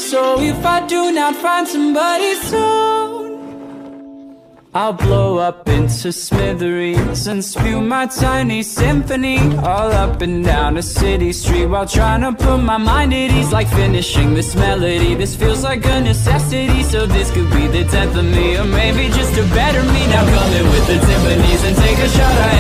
So if I do not find somebody soon, I'll blow up into smithereens and spew my tiny symphony all up and down a city street, while trying to put my mind at ease, like finishing this melody. This feels like a necessity, so this could be the 10th of me, or maybe just a better me. Now come in with the timpanis and take a shot of